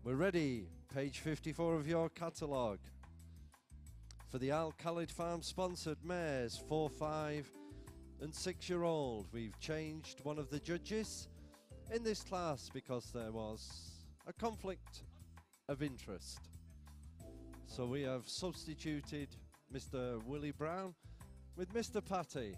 We're ready, page 54 of your catalogue. For the Al Khalid Farm sponsored mares 4, 5 and 6-year-old, we've changed one of the judges in this class because there was a conflict of interest. So we have substituted Mr. Willie Brown with Mr. Patty.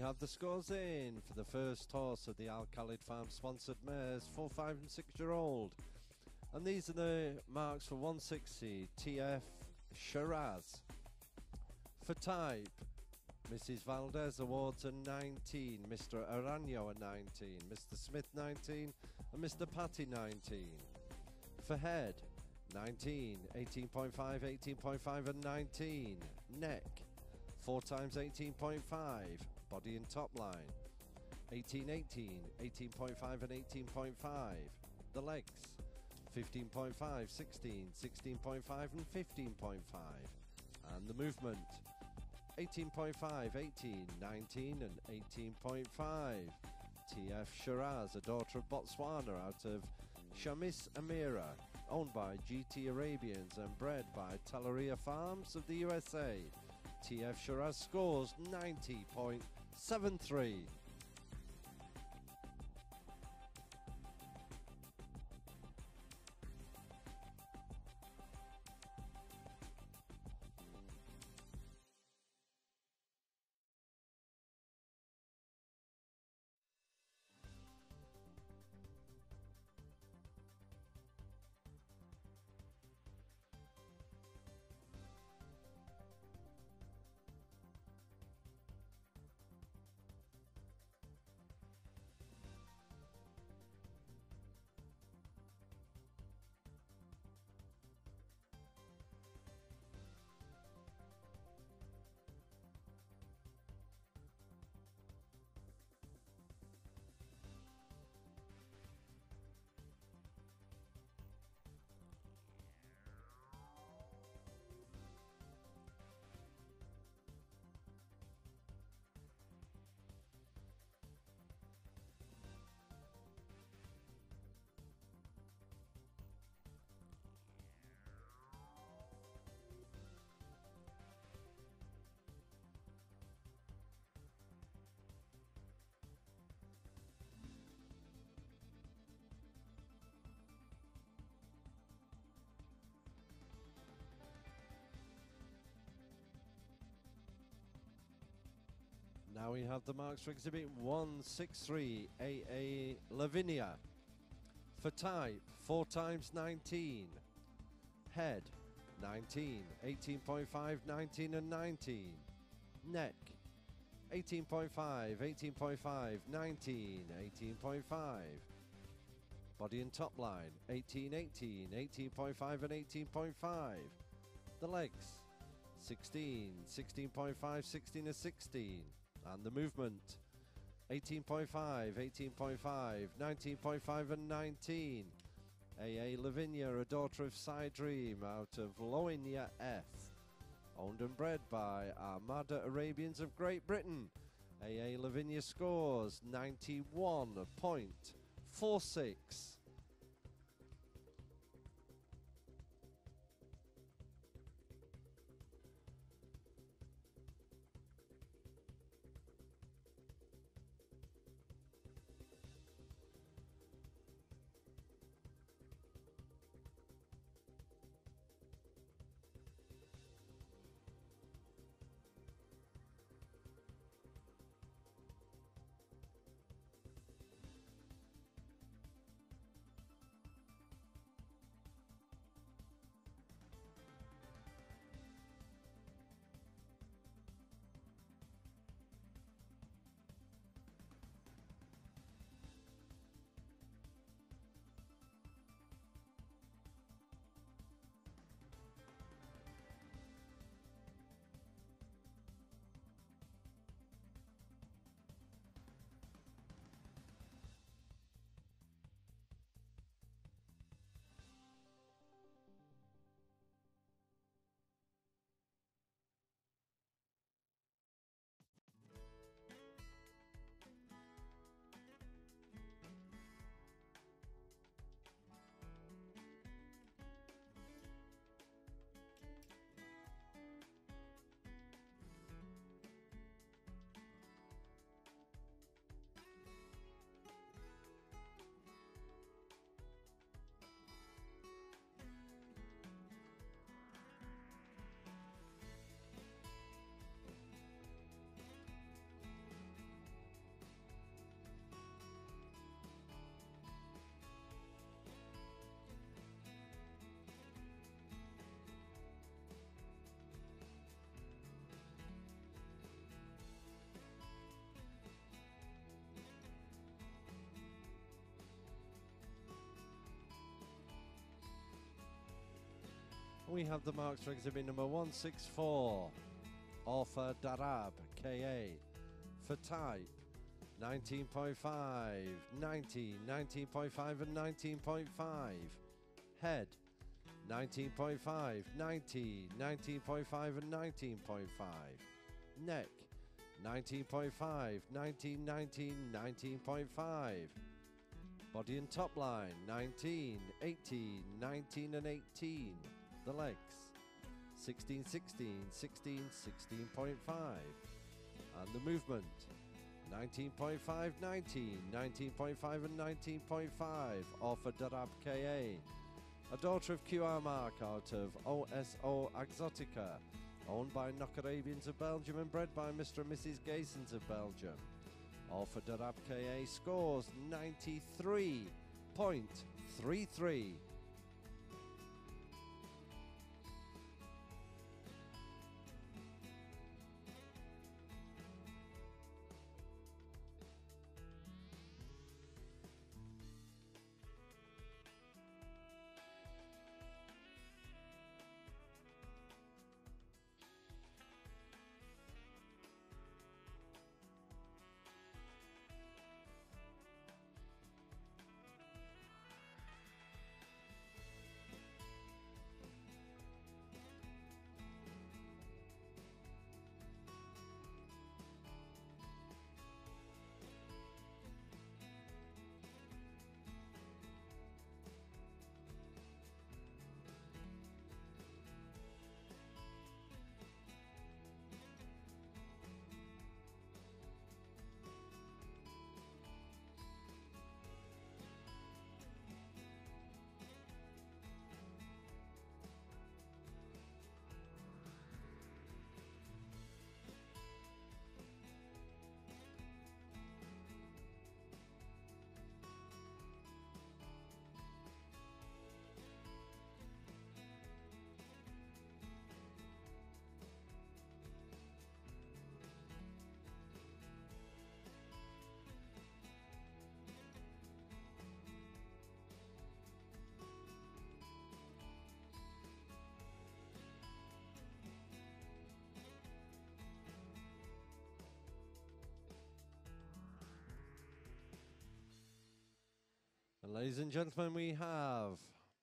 have the scores in for the first horse of the Al Khalid Farm sponsored mares, 4, 5 and 6 year old. And these are the marks for 160, TF Shiraz. For type, Mrs. Valdez awards a 19, Mr. Aranyo a 19, Mr. Smith 19 and Mr. Patty 19. For head, 19, 18.5, 18.5 and 19. Neck, 4 times 18.5, body and top line, 18, 18, 18.5 and 18.5. The legs, 15.5, 16, 16.5 and 15.5. And the movement, 18.5, 18, 19 and 18.5. TF Shiraz, a daughter of Botswana out of Shamis Amira, owned by GT Arabians and bred by Talaria Farms of the USA. TF Shiraz scores 90.73. Now we have the marks for exhibit 163, AA Lavinia. For type, 4 times 19. Head, 19, 18.5, 19 and 19. Neck, 18.5, 18.5, 19, 18.5. Body and top line, 18, 18, 18.5 and 18.5. The legs, 16, 16.5, 16 and 16. And the movement, 18.5, 18.5, 19.5 and 19. AA Lavinia, a daughter of Cy Dream out of Loinia F. Owned and bred by Armada Arabians of Great Britain. AA Lavinia scores 91.46. We have the marks for exhibit number 164, Alpha Darab KA. For type, 19.5, 19, 19.5 and 19.5. Head, 19.5, 90, 19.5 and 19.5. Neck, 19.5, 19, 19, 19.5. Body and top line, 19, 18, 19 and 18. The legs, 16, 16, 16, 16.5. And the movement, 19.5, 19, 19.5 and 19.5. Alpha Darab KA. A daughter of QR Mark out of OSO Exotica. Owned by Knock Arabians of Belgium and bred by Mr. and Mrs. Gaysons of Belgium. Alpha Darab KA scores 93.33. And ladies and gentlemen, we have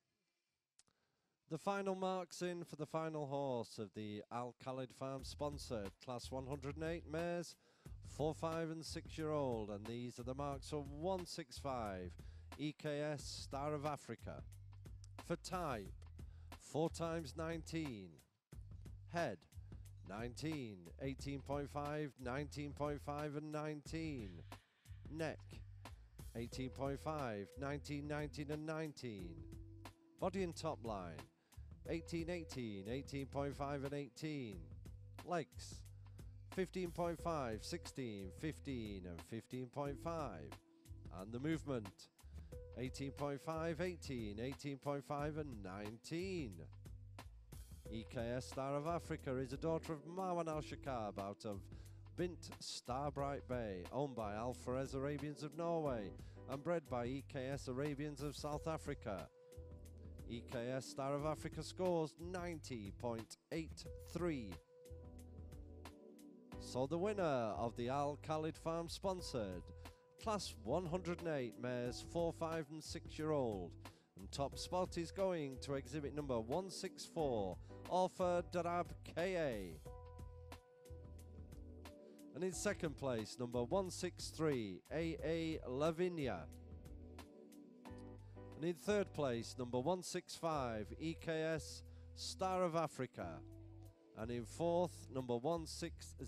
the final marks in for the final horse of the Al Khalid Farm sponsored Class 108 mares, 4, 5 and 6-year-old. And these are the marks of 165, EKS Star of Africa. For type, 4 times 19. Head, 19, 18.5, 19.5 and 19. Neck, 18.5, 19, 19 and 19. Body and top line, 18, 18, 18.5 and 18. Legs, 15.5, 16, 15 and 15.5. And the movement, 18.5, 18, 18.5 and 19. EKS Star of Africa is a daughter of Marwan Al Shakab out of Bint Starbright Bay, owned by Al Ferez Arabians of Norway and bred by EKS Arabians of South Africa. EKS Star of Africa scores 90.83. So the winner of the Al Khalid Farm sponsored Class 108 mares 4, 5 and 6-year-old. And top spot is going to exhibit number 164, Alpha Darab KA. And in second place, number 163, AA Lavinia. And in third place, number 165, EKS Star of Africa. And in fourth, number 160,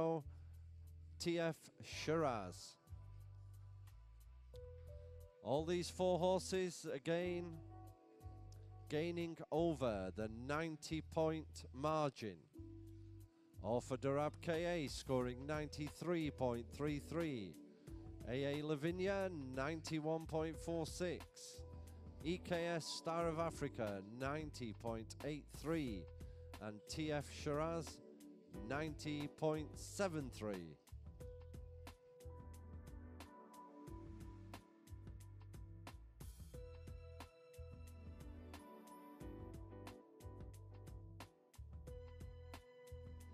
TF Shiraz. All these 4 horses again gaining over the 90-point margin. Alpha Darab KA scoring 93.33. AA Lavinia 91.46. EKS Star of Africa 90.83. And TF Shiraz 90.73.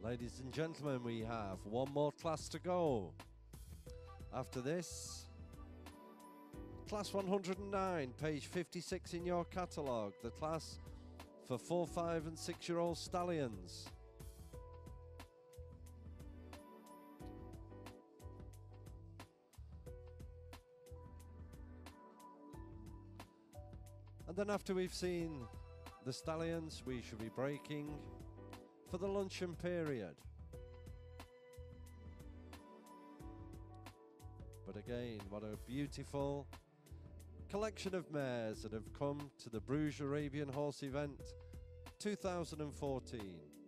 Ladies and gentlemen, we have one more class to go. After this, class 109, page 56 in your catalogue, the class for 4, 5 and 6-year-old stallions. And then after we've seen the stallions, we should be breaking for the luncheon period. But again, what a beautiful collection of mares that have come to the Bruges Arabian Horse Event 2014.